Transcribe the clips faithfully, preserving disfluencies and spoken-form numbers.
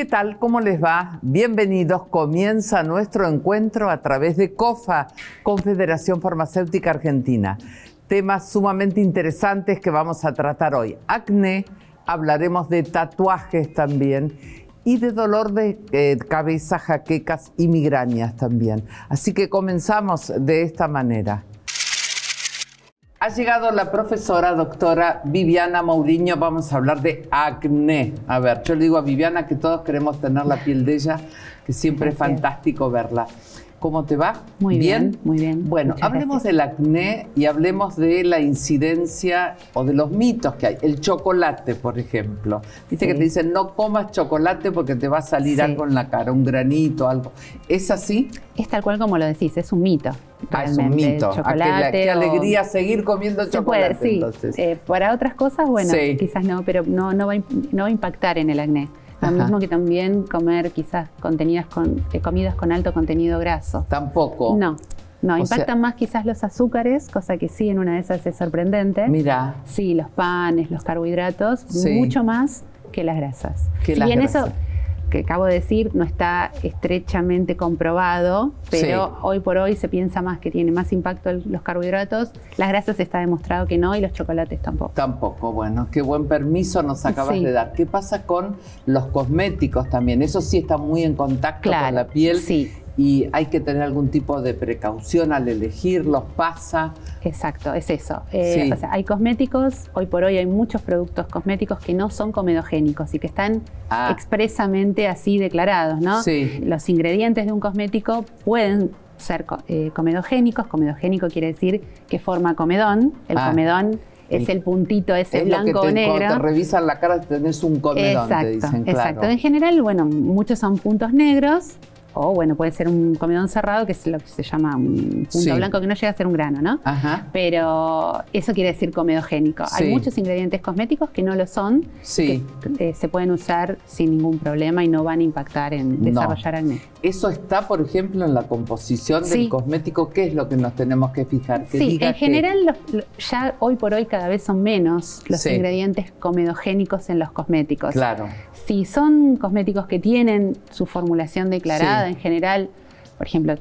tal? ¿Cómo les va? Bienvenidos. Comienza nuestro encuentro a través de COFA, Confederación Farmacéutica Argentina. Temas sumamente interesantes que vamos a tratar hoy. Acné, hablaremos de tatuajes también y de dolor de eh, cabeza, jaquecas y migrañas también. Así que comenzamos de esta manera. Ha llegado la profesora doctora Viviana Mourinho. Vamos a hablar de acné. A ver, yo le digo a Viviana que todos queremos tener la piel de ella, que siempre es fantástico verla. ¿Cómo te va? Muy bien, bien muy bien. Bueno, Muchas hablemos gracias. del acné y hablemos de la incidencia o de los mitos que hay. El chocolate, por ejemplo. Viste Sí. que te dicen no comas chocolate porque te va a salir Sí. algo en la cara, un granito, algo. ¿Es así? Es tal cual como lo decís, es un mito. Ah, es un realmente. mito. Chocolate. Ah, qué, qué o- alegría seguir comiendo Se chocolate. puede, sí. Entonces. Eh, para otras cosas, bueno, Sí. quizás no, pero no, no, va, a imp- no va a impactar en el acné. Lo Ajá. mismo que también comer quizás contenidas con, eh, comidas con alto contenido graso. Tampoco. No, no, O impactan sea- más quizás los azúcares, cosa que sí, en una de esas es sorprendente. Mira. Sí, los panes, los carbohidratos, Sí. mucho más que las grasas. Que si las bien grasas. eso que acabo de decir no está estrechamente comprobado, pero Sí. hoy por hoy se piensa más que tiene más impacto el- los carbohidratos, las grasas está demostrado que no y los chocolates tampoco. Tampoco, bueno, qué buen permiso nos acabas Sí. de dar. ¿Qué pasa con los cosméticos también? Eso sí está muy en contacto Claro, con la piel sí. y hay que tener algún tipo de precaución al elegirlos, pasa. Exacto, es eso. Eh, Sí. o sea, hay cosméticos, hoy por hoy hay muchos productos cosméticos que no son comedogénicos y que están Ah. expresamente así declarados, ¿no? Sí. Los ingredientes de un cosmético pueden ser co- eh, comedogénicos. Comedogénico quiere decir que forma comedón. El Ah. comedón es El- el puntito ese Es lo que blanco te, o negro. cuando te revisan la cara tenés un comedón, Exacto, te dicen, exacto. claro. En general, bueno, muchos son puntos negros. O bueno, puede ser un comedón cerrado, que es lo que se llama un punto Sí. blanco, que no llega a ser un grano, ¿no? Ajá. Pero eso quiere decir comedogénico. Sí. Hay muchos ingredientes cosméticos que no lo son, Sí. que eh, se pueden usar sin ningún problema y no van a impactar en No. desarrollar acné. Eso está, por ejemplo, en la composición del Sí. cosmético. ¿Qué es lo que nos tenemos que fijar? Que Sí, diga en que- general los- lo- ya hoy por hoy cada vez son menos los Sí. ingredientes comedogénicos en los cosméticos. Claro. Si son cosméticos que tienen su formulación declarada, Sí. en general, por ejemplo,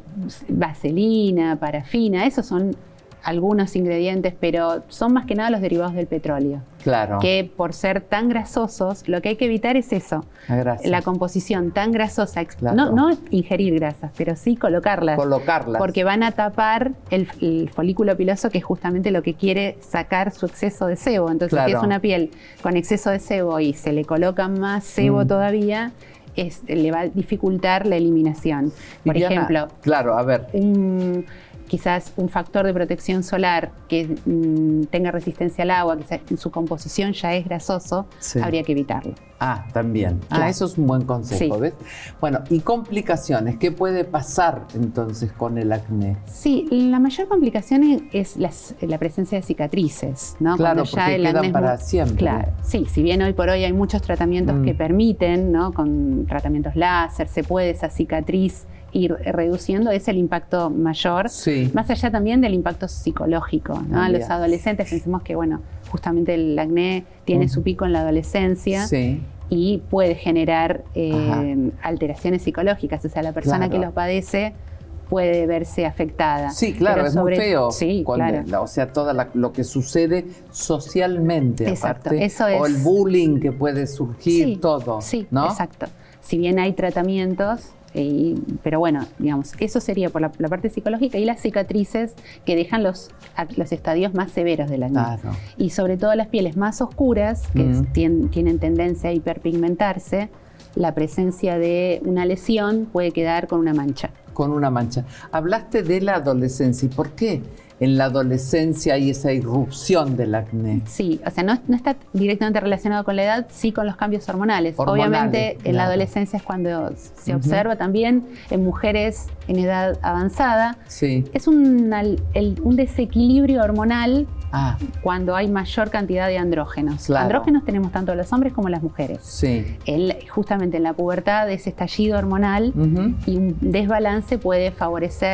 vaselina, parafina, esos son algunos ingredientes, pero son más que nada los derivados del petróleo. Claro. Que por ser tan grasosos, lo que hay que evitar es eso, La grasa. la composición tan grasosa, ex- Claro. no, no ingerir grasas, pero sí colocarlas, Colocarlas. porque van a tapar el, el folículo piloso, que es justamente lo que quiere sacar su exceso de sebo. Entonces, si Claro. es una piel con exceso de sebo y se le coloca más sebo Mm. todavía, es- le va a dificultar la eliminación. Por Viviana, ejemplo, claro, a ver. un, quizás un factor de protección solar que mm, tenga resistencia al agua, que en su composición ya es grasoso, Sí. habría que evitarlo. Ah, también. Ah, Claro. eso es un buen consejo, Sí. ¿ves? Bueno, y complicaciones. ¿Qué puede pasar entonces con el acné? Sí, la mayor complicación es, es las- la presencia de cicatrices, ¿no? Claro, Cuando ya porque el quedan acné es para muy- siempre. Claro, sí, si bien hoy por hoy hay muchos tratamientos Mm. que permiten, ¿no? Con tratamientos láser, se puede esa cicatriz ir reduciendo, es el impacto mayor. Sí. Más allá también del impacto psicológico, ¿no? A También. los adolescentes pensemos que, bueno, justamente el acné tiene Ujú. su pico en la adolescencia. Sí. Y puede generar Ajá. eh, alteraciones psicológicas, o sea, la persona Claro. que lo padece puede verse afectada. Sí, claro, Pero es sobre- muy feo. Sí, cuando- claro. la- o sea, todo lo que sucede socialmente, Exacto, aparte. eso O es- el bullying que puede surgir, Sí, todo. Sí, ¿no? exacto. Si bien hay tratamientos, eh, pero bueno, digamos, eso sería por la, la parte psicológica y las cicatrices que dejan los, a- los estadios más severos del acné. Claro. Y sobre todo las pieles más oscuras, que Mm. tien- tienen tendencia a hiperpigmentarse, la presencia de una lesión puede quedar con una mancha. Con una mancha. Hablaste de la adolescencia. ¿Y por qué en la adolescencia hay esa irrupción del acné? Sí, o sea, no, no está directamente relacionado con la edad, sí con los cambios hormonales. Hormonales, Obviamente, en la claro. adolescencia es cuando se Ujú. observa también en mujeres en edad avanzada. Sí. Es un, al- el- un desequilibrio hormonal Ah, cuando hay mayor cantidad de andrógenos. Claro. Andrógenos tenemos tanto los hombres como las mujeres. sí. El- justamente en la pubertad, ese estallido hormonal Ujú. y un desbalance puede favorecer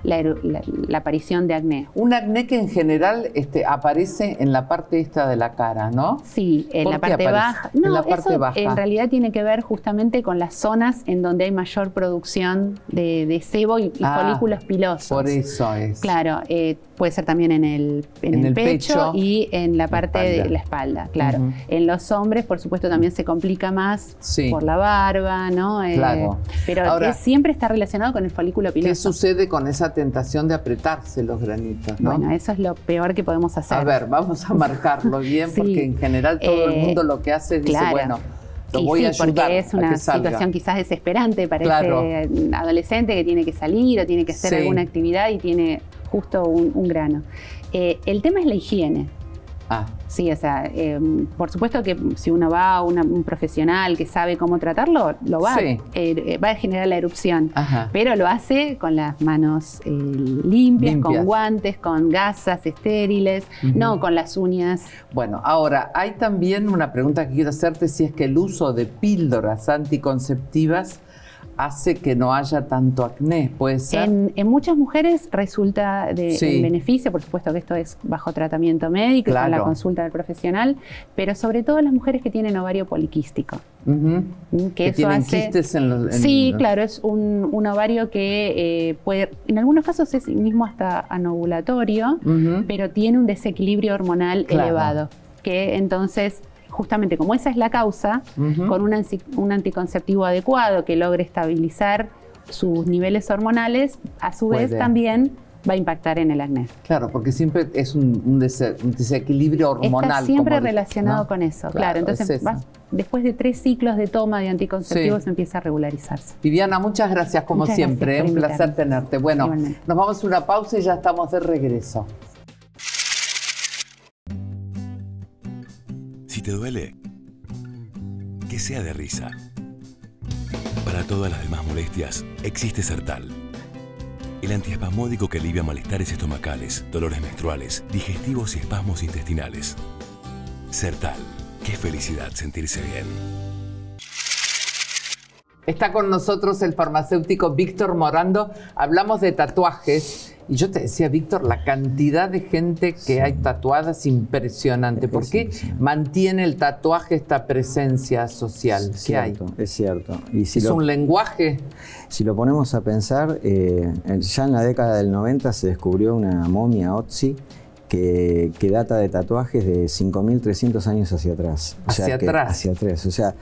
la, la, la aparición de acné. Un acné que en general este, aparece en la parte esta de la cara, ¿no? Sí, en la parte baja. No, en la parte eso baja. En realidad tiene que ver justamente con las zonas en donde hay mayor producción de, de sebo y, y ah, folículos pilosos. Por eso es. Claro, eh, puede ser también en el, en en el, el pecho, pecho y en la parte la de la espalda, claro. Uh-huh. En los hombres, por supuesto, también se complica más sí. por la barba, ¿no? Eh, claro. Pero Ahora, es, siempre está relacionado con el folículo piloso. ¿Qué sucede con esa tentación de apretarse los granitos, ¿no? Bueno, eso es lo peor que podemos hacer. A ver, vamos a marcarlo bien, sí. porque en general todo eh, el mundo lo que hace es claro. dice, bueno, lo y voy sí, a ayudar porque es una a que salga. situación quizás desesperante para claro. ese adolescente que tiene que salir o tiene que hacer sí. alguna actividad y tiene justo un, un grano. Eh, el tema es la higiene. Ah. Sí, o sea, eh, por supuesto que si uno va a una, un profesional que sabe cómo tratarlo, lo va, sí. eh, va a generar la erupción, Ajá. pero lo hace con las manos eh, limpias, limpias, con guantes, con gasas estériles, uh-huh. no con las uñas. Bueno, ahora, hay también una pregunta que quiero hacerte, si es que el uso de píldoras anticonceptivas hace que no haya tanto acné, ¿puede ser? En, en muchas mujeres resulta de sí. beneficio, por supuesto que esto es bajo tratamiento médico, claro. con la consulta del profesional, pero sobre todo las mujeres que tienen ovario poliquístico. Uh-huh. Que, que eso tienen hace, quistes en los... En sí, los... claro, es un, un ovario que eh, puede, en algunos casos es mismo hasta anovulatorio, uh-huh. pero tiene un desequilibrio hormonal claro. elevado, que entonces... Justamente como esa es la causa, uh-huh. con un, un anticonceptivo adecuado que logre estabilizar sus niveles hormonales, a su vez Puede. también va a impactar en el acné. Claro, porque siempre es un, un, dese, un desequilibrio hormonal. Está siempre como relacionado ¿no? con eso, claro. claro Entonces, vas, después de tres ciclos de toma de anticonceptivos, sí. empieza a regularizarse. Viviana, muchas gracias como muchas siempre. Gracias un placer tenerte. Bueno, Igualmente. Nos vamos a una pausa y ya estamos de regreso. Si te duele, que sea de risa. Para todas las demás molestias, existe Sertal. El antiespasmódico que alivia malestares estomacales, dolores menstruales, digestivos y espasmos intestinales. Sertal. Qué felicidad sentirse bien. Está con nosotros el farmacéutico Víctor Morando. Hablamos de tatuajes. Y yo te decía, Víctor, la cantidad de gente que sí. hay tatuada es impresionante. ¿Por qué sí, sí. mantiene el tatuaje esta presencia social? Es ¿Qué cierto, hay? Es cierto. Y si ¿Es lo, un lenguaje? Si lo ponemos a pensar, eh, ya en la década del noventa se descubrió una momia Otzi que, que data de tatuajes de cinco mil trescientos años hacia atrás. O ¿Hacia sea, que, atrás? Hacia atrás. O sea,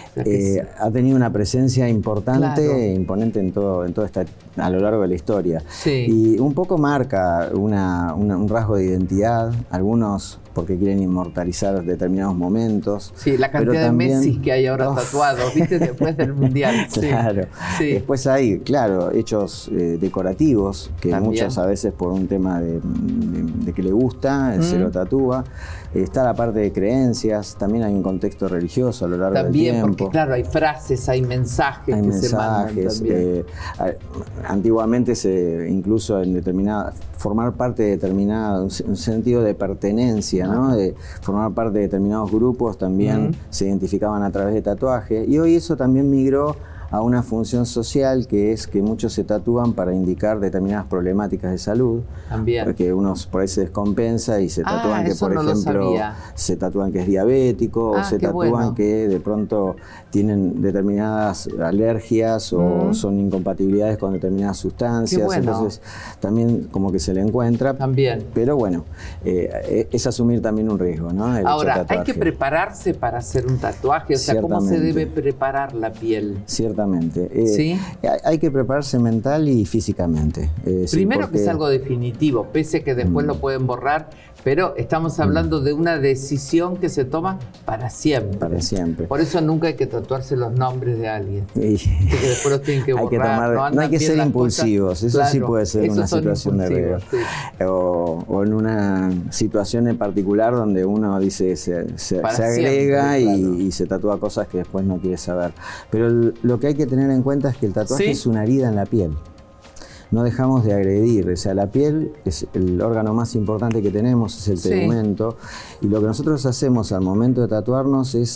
eh, ha tenido una presencia importante claro. e imponente en todo, en todo esta, a lo largo de la historia. Sí. Y un poco marca una, una, un rasgo de identidad, algunos porque quieren inmortalizar determinados momentos. Sí, la cantidad también, de Messi que hay ahora oh. tatuados, ¿viste? Después del Mundial. Claro. Sí. Después hay, claro, hechos eh, decorativos, que también. muchos a veces por un tema de, de, de que le gusta, mm. se lo tatúa. Está la parte de creencias, también hay un contexto religioso a lo largo también, del tiempo. Porque claro, hay frases, hay mensajes hay que mensajes, se mandan eh, antiguamente se, incluso en determinada, formar parte de determinado, un sentido de pertenencia, ¿no? De formar parte de determinados grupos también uh-huh. se identificaban a través de tatuaje, y hoy eso también migró a una función social, que es que muchos se tatúan para indicar determinadas problemáticas de salud. También. Porque unos por ahí se descompensa y se tatúan ah, que, por no ejemplo, se tatúan que es diabético, ah, o se tatúan bueno. que de pronto tienen determinadas alergias o uh-huh. son incompatibilidades con determinadas sustancias. Bueno. Entonces, también como que se le encuentra. También. Pero bueno, eh, es asumir también un riesgo, ¿no? El Ahora, hay que prepararse para hacer un tatuaje. O sea, ¿cómo se debe preparar la piel? Ciertamente. Eh, ¿Sí? Hay que prepararse mental y físicamente. Eh, Primero sí, porque... que es algo definitivo, pese a que después mm. lo pueden borrar, pero estamos hablando mm. de una decisión que se toma para siempre. Para siempre. Por eso nunca hay que tatuarse los nombres de alguien. Y... que después los tienen que borrar. Hay, que tomar... no, no hay que ser impulsivos, cosas. Eso claro, sí puede ser una situación de riesgo. Sí. O, o en una situación en particular donde uno dice, se, se, se agrega siempre, y, claro. y se tatúa cosas que después no quiere saber. Pero el, lo que hay que tener en cuenta es que el tatuaje ¿Sí? es una herida en la piel. No dejamos de agredir, o sea, la piel es el órgano más importante que tenemos, es el tegumento, sí. y lo que nosotros hacemos al momento de tatuarnos es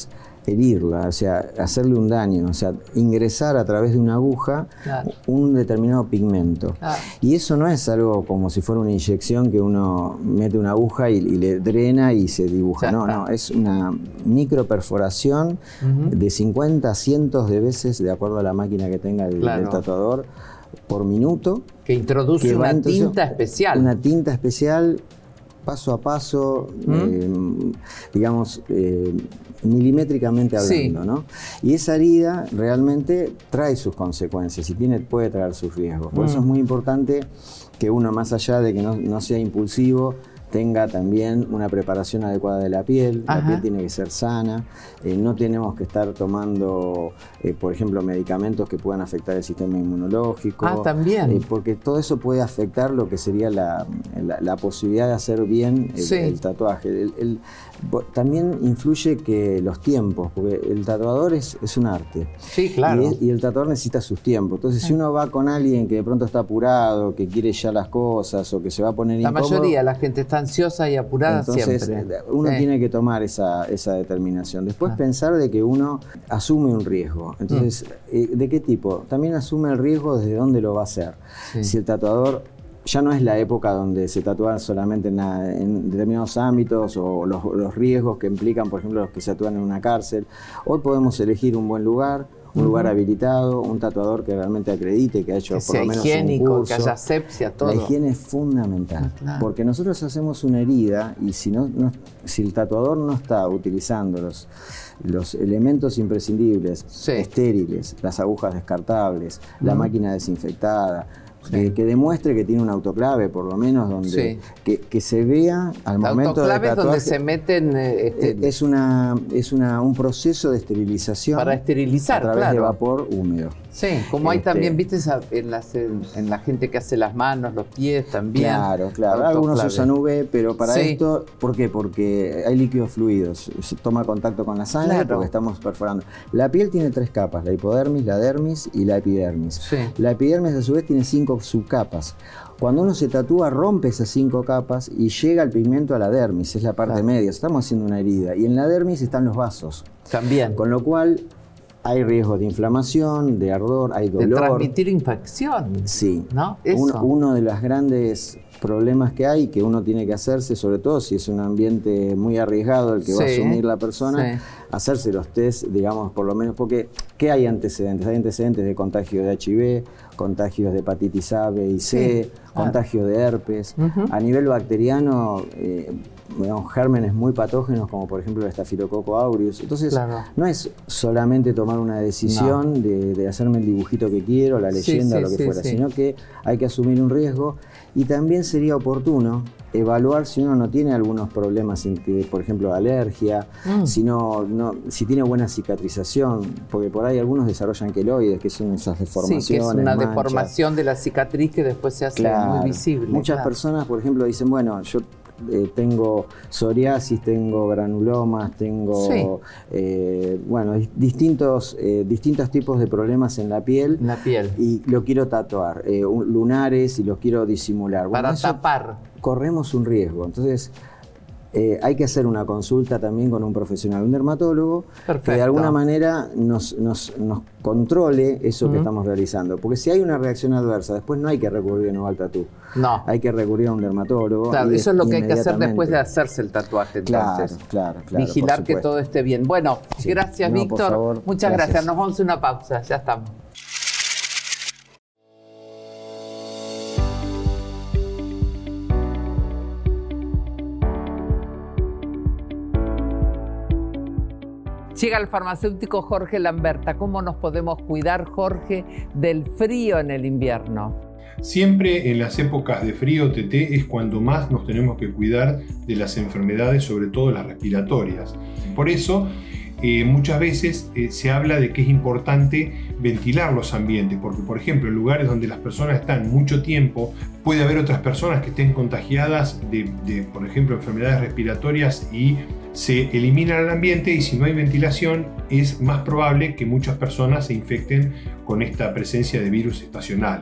herirla, o sea, hacerle un daño, o sea, ingresar a través de una aguja claro. un determinado pigmento. Claro. Y eso no es algo como si fuera una inyección que uno mete una aguja y, y le drena y se dibuja. Ya no, está. no, es una microperforación uh-huh. de cincuenta, cientos de veces, de acuerdo a la máquina que tenga el, claro. el tatuador, por minuto. Que introduce que una tinta especial. Una tinta especial, paso a paso, ¿Mm? eh, digamos, eh, milimétricamente hablando, sí. ¿no? Y esa herida realmente trae sus consecuencias y tiene, puede traer sus riesgos. Por mm. eso es muy importante que uno, más allá de que no, no sea impulsivo, tenga también una preparación adecuada de la piel. Ajá. La piel tiene que ser sana. Eh, no tenemos que estar tomando, eh, por ejemplo, medicamentos que puedan afectar el sistema inmunológico. Ah, también. Eh, porque todo eso puede afectar lo que sería la, la, la posibilidad de hacer bien el, sí. el tatuaje. El, el, también influye que los tiempos, porque el tatuador es, es un arte. Sí, claro. Y, es, y el tatuador necesita sus tiempos. Entonces, sí. si uno va con alguien que de pronto está apurado, que quiere ya las cosas o que se va a poner la incómodo... La mayoría de la gente está ansiosa y apurada entonces, siempre. Uno sí. tiene que tomar esa, esa determinación. Después ah. pensar de que uno asume un riesgo. Entonces, mm. ¿de qué tipo? También asume el riesgo desde dónde lo va a hacer. Sí. Si el tatuador... Ya no es la época donde se tatúan solamente en, la, en determinados ámbitos o los, los riesgos que implican, por ejemplo, los que se tatúan en una cárcel. Hoy podemos elegir un buen lugar, un uh-huh. lugar habilitado, un tatuador que realmente acredite, que ha hecho que por lo menos higiénico, un curso. Que haya asepsia, todo. La higiene es fundamental, claro. porque nosotros hacemos una herida y si, no, no, si el tatuador no está utilizando los, los elementos imprescindibles, sí. estériles, las agujas descartables, uh-huh. la máquina desinfectada, Sí. Que, que demuestre que tiene un autoclave, por lo menos, donde sí. que, que se vea al el momento de tatuaje. Autoclave es donde se meten... Eh, este, es una, es una, un proceso de esterilización. Para esterilizar, a través claro. de vapor húmedo. Sí, como este, hay también, viste, en, las, en, en la gente que hace las manos, los pies también. Claro, claro. Algunos usan U V, pero para sí. esto, ¿por qué? Porque hay líquidos fluidos. Se toma contacto con la sangre claro. porque estamos perforando. La piel tiene tres capas, la hipodermis, la dermis y la epidermis. Sí. La epidermis, a su vez, tiene cinco subcapas. Cuando uno se tatúa, rompe esas cinco capas y llega el pigmento a la dermis, es la parte claro. media. Estamos haciendo una herida. Y en la dermis están los vasos. También. Con lo cual... hay riesgo de inflamación, de ardor, hay dolor. De transmitir infección. Sí. ¿No? Eso. Uno, uno de los grandes problemas que hay, que uno tiene que hacerse, sobre todo si es un ambiente muy arriesgado el que sí, va a asumir la persona, sí. hacerse los test, digamos, por lo menos, porque ¿qué hay antecedentes? Hay antecedentes de contagio de H I V, contagios de hepatitis A, B y C, sí, contagio claro. de herpes. Uh-huh. A nivel bacteriano, eh, digamos, gérmenes muy patógenos como por ejemplo el Staphylococcus aureus. Entonces claro. no es solamente tomar una decisión no. de, de hacerme el dibujito que quiero, la leyenda sí, sí, o lo que sí, fuera, sí. sino que hay que asumir un riesgo y también sería oportuno evaluar si uno no tiene algunos problemas, por ejemplo, de alergia, mm. si, no, no, si tiene buena cicatrización, porque por ahí algunos desarrollan queloides, que son esas deformaciones. Sí, que es una manchas. deformación de la cicatriz que después se hace claro. muy visible. Muchas claro. personas, por ejemplo, dicen, bueno, yo eh, tengo psoriasis, tengo granulomas, tengo sí. eh, bueno, distintos, eh, distintos tipos de problemas en la piel. La piel. Y lo quiero tatuar, eh, lunares y los quiero disimular. Bueno, para tapar. Corremos un riesgo. Entonces, eh, hay que hacer una consulta también con un profesional, un dermatólogo, Perfecto. que de alguna manera nos, nos, nos controle eso uh-huh. que estamos realizando. Porque si hay una reacción adversa, después no hay que recurrir de nuevo al tatú. No. Hay que recurrir a un dermatólogo. Claro, y, eso es lo que hay que hacer después de hacerse el tatuaje. Entonces. Claro, claro, claro. Vigilar que todo esté bien. Bueno, sí. gracias, no, Víctor. Por favor, Muchas gracias. gracias. Nos vamos a una pausa. Ya estamos. Llega el farmacéutico Jorge Lamberta. ¿Cómo nos podemos cuidar, Jorge, del frío en el invierno? Siempre en las épocas de frío, Teté, es cuando más nos tenemos que cuidar de las enfermedades, sobre todo las respiratorias. Por eso, eh, muchas veces eh, se habla de que es importante ventilar los ambientes, porque, por ejemplo, en lugares donde las personas están mucho tiempo, puede haber otras personas que estén contagiadas de, de por ejemplo, enfermedades respiratorias y se elimina el ambiente, y si no hay ventilación es más probable que muchas personas se infecten con esta presencia de virus estacionales.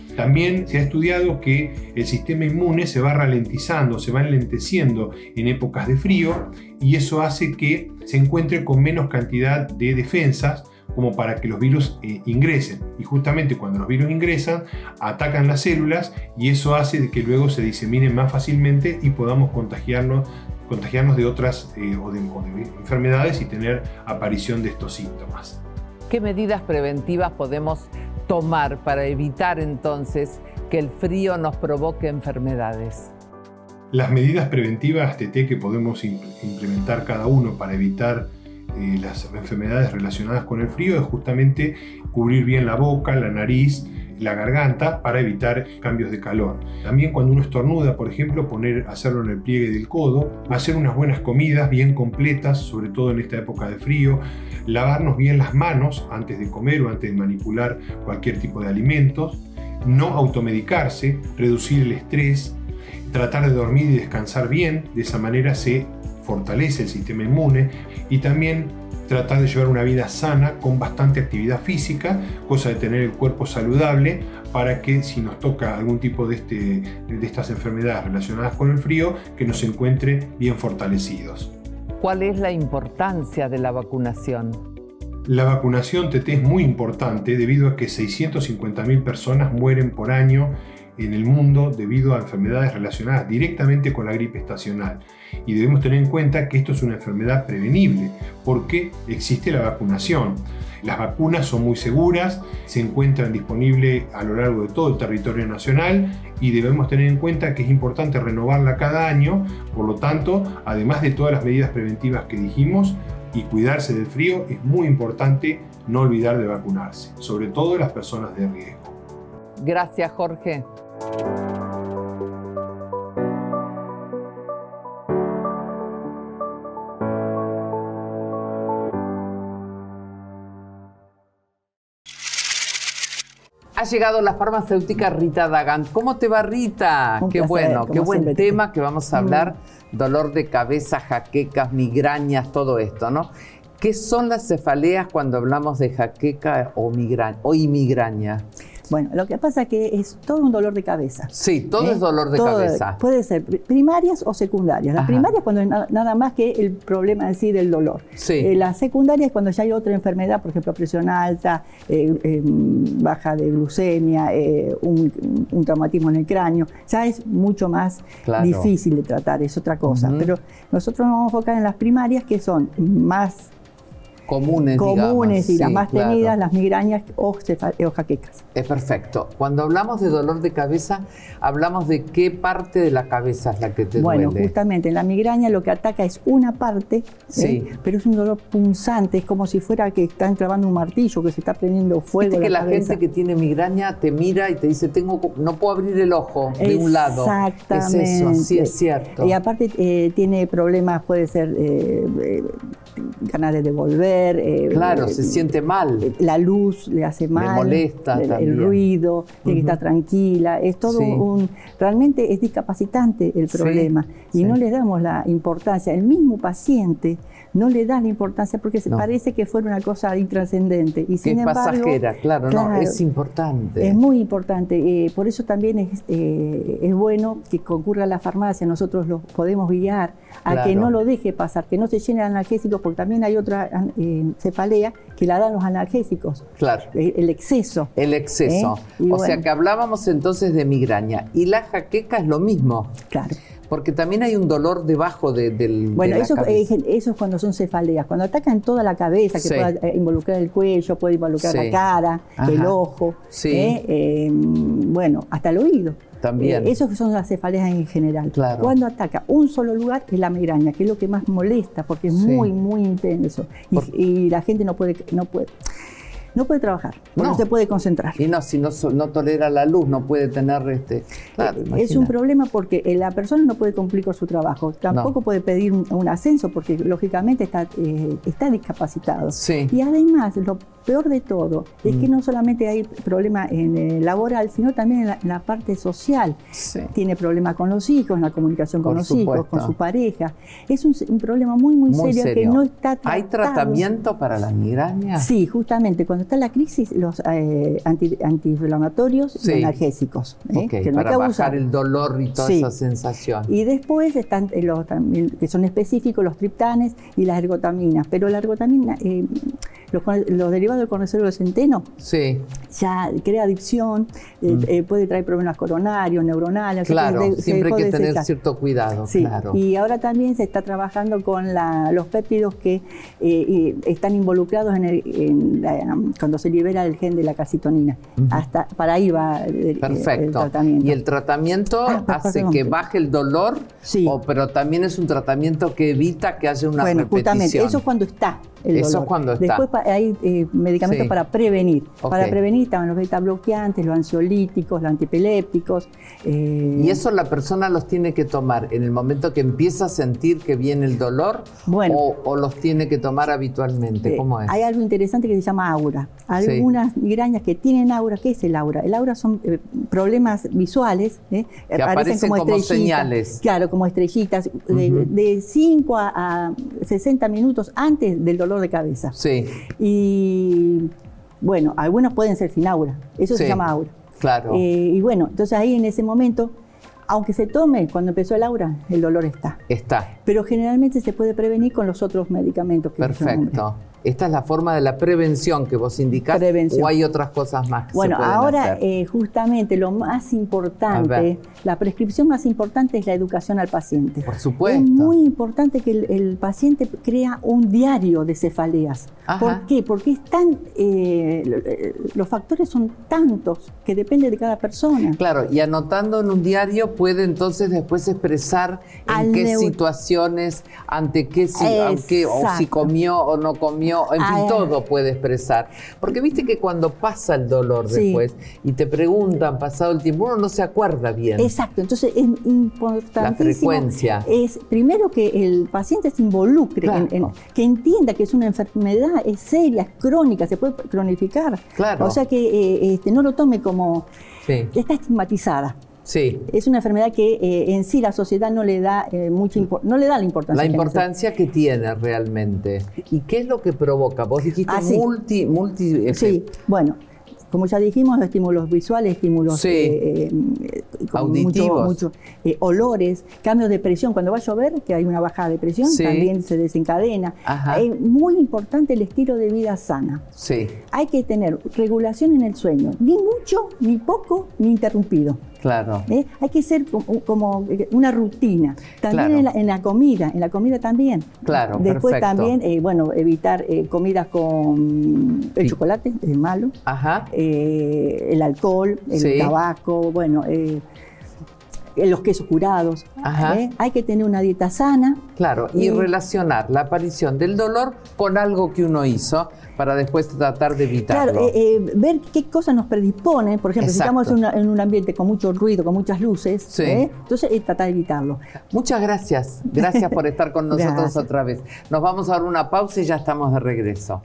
También se ha estudiado que el sistema inmune se va ralentizando, se va enlenteciendo en épocas de frío y eso hace que se encuentre con menos cantidad de defensas como para que los virus eh, ingresen. Y justamente cuando los virus ingresan, atacan las células y eso hace de que luego se diseminen más fácilmente y podamos contagiarnos, contagiarnos de otras eh, o, de, o de enfermedades y tener aparición de estos síntomas. ¿Qué medidas preventivas podemos tomar para evitar entonces que el frío nos provoque enfermedades? Las medidas preventivas, Tete, que podemos implementar cada uno para evitar eh, las enfermedades relacionadas con el frío es justamente cubrir bien la boca, la nariz, la garganta para evitar cambios de calor. También cuando uno estornuda, por ejemplo, poner, hacerlo en el pliegue del codo, hacer unas buenas comidas bien completas, sobre todo en esta época de frío, lavarnos bien las manos antes de comer o antes de manipular cualquier tipo de alimentos, no automedicarse, reducir el estrés, tratar de dormir y descansar bien, de esa manera se fortalece el sistema inmune y también tratar de llevar una vida sana con bastante actividad física, cosa de tener el cuerpo saludable para que si nos toca algún tipo de, este, de estas enfermedades relacionadas con el frío, que nos encuentre bien fortalecidos. ¿Cuál es la importancia de la vacunación? La vacunación, Tete, es muy importante debido a que seiscientas cincuenta mil personas mueren por año en el mundo debido a enfermedades relacionadas directamente con la gripe estacional. Y debemos tener en cuenta que esto es una enfermedad prevenible porque existe la vacunación. Las vacunas son muy seguras, se encuentran disponibles a lo largo de todo el territorio nacional y debemos tener en cuenta que es importante renovarla cada año. Por lo tanto, además de todas las medidas preventivas que dijimos y cuidarse del frío, es muy importante no olvidar de vacunarse, sobre todo las personas de riesgo. Gracias, Jorge. Ha llegado la farmacéutica Rita Dagan. ¿Cómo te va, Rita? Un qué placer, bueno, qué buen siempre. tema que vamos a hablar. Mm. Dolor de cabeza, jaquecas, migrañas, todo esto, ¿no? ¿Qué son las cefaleas cuando hablamos de jaqueca o migraña o migraña? Bueno, lo que pasa es que es todo un dolor de cabeza. Sí, todo ¿Eh? es dolor de todo, cabeza. Puede ser primarias o secundarias. Las Ajá. primarias cuando es nada más que el problema en sí del dolor. Sí. Eh, las secundarias cuando ya hay otra enfermedad, por ejemplo, presión alta, eh, eh, baja de glucemia, eh, un, un traumatismo en el cráneo. Ya es mucho más claro. difícil de tratar, es otra cosa. Uh-huh. Pero nosotros nos vamos a enfocar en las primarias que son más comunes, comunes digamos. y las sí, más claro. temidas, las migrañas o, o jaquecas. Es perfecto. Cuando hablamos de dolor de cabeza, hablamos de qué parte de la cabeza es la que te bueno, duele. Bueno, justamente en la migraña lo que ataca es una parte, sí. ¿eh? Pero es un dolor punzante, es como si fuera que están clavando un martillo, que se está prendiendo fuego. Viste que la, la cabeza. gente que tiene migraña te mira y te dice, tengo, no puedo abrir el ojo de un lado. Exactamente. Es eso, sí es cierto. Y aparte eh, tiene problemas, puede ser eh, eh, ganas de devolver. Eh, claro, eh, se siente mal. La luz le hace mal. Le molesta el, también. El ruido, tiene uh-huh. que estar tranquila. Es todo sí. un... Realmente es discapacitante el problema. Sí, y sí. no le damos la importancia. El mismo paciente no le da la importancia porque se no. parece que fuera una cosa intrascendente. Y sin que es embargo, pasajera, claro, claro, no, es importante. Es muy importante. Eh, por eso también es, eh, es bueno que concurra a la farmacia. Nosotros lo podemos guiar a claro. que no lo deje pasar, que no se llene de analgésicos, porque también hay otra eh, cefalea que la dan los analgésicos. Claro. El, el exceso. El exceso. ¿Eh? O bueno. sea que hablábamos entonces de migraña. Y la jaqueca es lo mismo. Claro. Porque también hay un dolor debajo de, del, bueno, de la eso, cabeza. Eh, eso es cuando son cefaleas. Cuando atacan toda la cabeza, que sí. pueda eh, involucrar el cuello, puede involucrar sí. la cara, Ajá. el ojo, sí. eh, eh, bueno, hasta el oído. También. Eh, esos son las cefaleas en general. Claro. Cuando ataca un solo lugar es la migraña, que es lo que más molesta, porque es sí. muy, muy intenso. Y, Por... y la gente no puede... No puede No puede trabajar, no. no se puede concentrar. Y no, si no, no tolera la luz, no puede tener este... Claro, eh, es un problema porque la persona no puede cumplir con su trabajo, tampoco no. puede pedir un, un ascenso porque lógicamente está, eh, está discapacitado. Sí. Y además, lo peor de todo es mm. que no solamente hay problema en el laboral, sino también en la, en la parte social. Sí. Tiene problemas con los hijos, en la comunicación con Por los supuesto. hijos, con su pareja. Es un, un problema muy, muy, muy serio, serio que no está tratado. ¿Hay tratamiento para la migraña? Sí, justamente. Cuando está la crisis, los eh, anti, antiinflamatorios sí. y analgésicos. ¿eh? Okay, que no para hay que bajar abusar. el dolor y toda sí. esa sensación. Y después están eh, los también, que son específicos, los triptanes y las ergotaminas. Pero la ergotamina, eh, los, los derivados del cortisol del centeno, sí. ya crea adicción, eh, mm. eh, puede traer problemas coronarios, neuronales. Claro, de, siempre hay que de tener desechar. cierto cuidado. Sí. Claro. Y ahora también se está trabajando con la, los péptidos que eh, están involucrados en, el, en la, cuando se libera el gen de la calcitonina. Uh-huh. Hasta para ahí va el, Perfecto. el tratamiento. ¿Y el tratamiento ah, hace perdón. que baje el dolor? Sí. O, pero también es un tratamiento que evita que haya una bueno, repetición. Justamente, eso es cuando está el dolor. Eso es cuando está. Después hay eh, medicamentos sí. para prevenir. Okay. Para prevenir estaban los beta bloqueantes, los ansiolíticos, los antipilépticos. Eh, ¿Y eso la persona los tiene que tomar en el momento que empieza a sentir que viene el dolor? Bueno, o, o los tiene que tomar habitualmente? ¿Cómo es? Hay algo interesante que se llama aura. Algunas sí. migrañas que tienen aura. ¿Qué es el aura? El aura son eh, problemas visuales. Eh, que aparecen, aparecen como, como señales. Claro, como estrellitas. Uh-huh. De cinco a sesenta minutos antes del dolor de cabeza. Sí. Y bueno, algunos pueden ser sin aura. Eso sí. se llama aura. Claro. Eh, y bueno, entonces ahí en ese momento, aunque se tome cuando empezó el aura, el dolor está. Está. Pero generalmente se puede prevenir con los otros medicamentos que Perfecto. ¿Esta es la forma de la prevención que vos indicás? Prevención. ¿O hay otras cosas más que bueno, se pueden ahora hacer? Eh, justamente lo más importante, la prescripción más importante es la educación al paciente. Por supuesto. Es muy importante que el, el paciente crea un diario de cefaleas. Ajá. ¿Por qué? Porque es tan, eh, los factores son tantos que depende de cada persona. Claro, y anotando en un diario puede entonces después expresar en al qué situaciones, ante qué, si, aunque, o si comió o no comió. En fin, Ay, todo puede expresar. Porque viste que cuando pasa el dolor sí. después y te preguntan, pasado el tiempo, uno no se acuerda bien. Exacto, entonces es importantísimo. La frecuencia. Es primero que el paciente se involucre, claro. en, en, que entienda que es una enfermedad, es seria, es crónica, se puede cronificar. Claro. O sea que eh, este, no lo tome como... Sí. Está estigmatizada. Sí. Es una enfermedad que eh, en sí la sociedad no le da eh, mucha no le da la importancia. La importancia que, que tiene realmente. ¿Y qué es lo que provoca? Vos dijiste ah, sí. multi, multi. Sí, bueno, como ya dijimos, estímulos visuales, estímulos sí. eh, eh, auditivos, mucho, mucho, eh, olores, cambios de presión. Cuando va a llover, que hay una bajada de presión, sí. también se desencadena. Ajá. Es muy importante el estilo de vida sana. Sí. Hay que tener regulación en el sueño, ni mucho, ni poco, ni interrumpido. Claro. ¿Eh? Hay que ser como, como una rutina. También claro. en, la, en la comida, en la comida también. Claro, Después perfecto. también, eh, bueno, evitar eh, comidas con el sí. chocolate, es malo. Ajá. Eh, el alcohol, el sí. tabaco, bueno, eh, los quesos curados. ¿eh? Hay que tener una dieta sana. Claro, y eh, relacionar la aparición del dolor con algo que uno hizo para después tratar de evitarlo. Claro, eh, eh, ver qué cosas nos predisponen. Por ejemplo, Exacto. si estamos en, una, en un ambiente con mucho ruido, con muchas luces, sí. ¿eh? entonces eh, tratar de evitarlo. Muchas gracias. Gracias por estar con nosotros gracias. otra vez. Nos vamos a dar una pausa y ya estamos de regreso.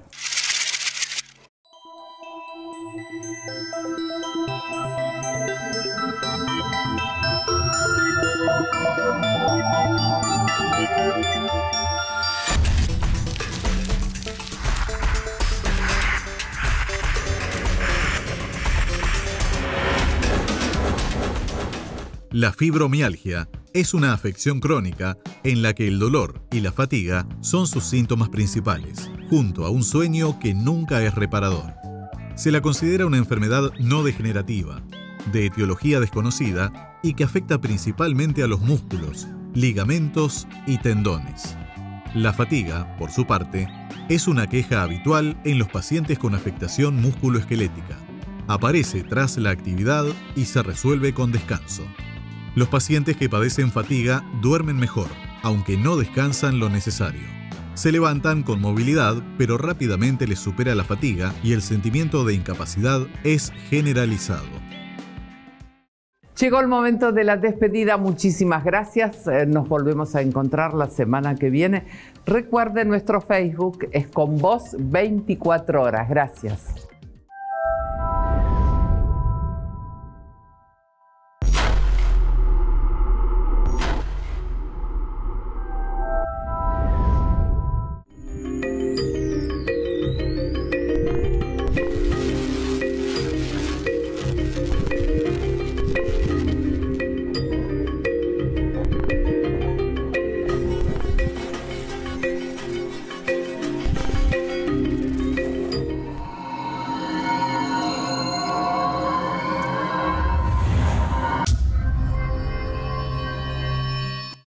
La fibromialgia es una afección crónica en la que el dolor y la fatiga son sus síntomas principales, junto a un sueño que nunca es reparador. Se la considera una enfermedad no degenerativa, de etiología desconocida y que afecta principalmente a los músculos, ligamentos y tendones. La fatiga, por su parte, es una queja habitual en los pacientes con afectación musculoesquelética. Aparece tras la actividad y se resuelve con descanso. Los pacientes que padecen fatiga duermen mejor, aunque no descansan lo necesario. Se levantan con movilidad, pero rápidamente les supera la fatiga y el sentimiento de incapacidad es generalizado. Llegó el momento de la despedida. Muchísimas gracias. Eh, nos volvemos a encontrar la semana que viene. Recuerden, nuestro Facebook es Con Vos veinticuatro horas. Gracias.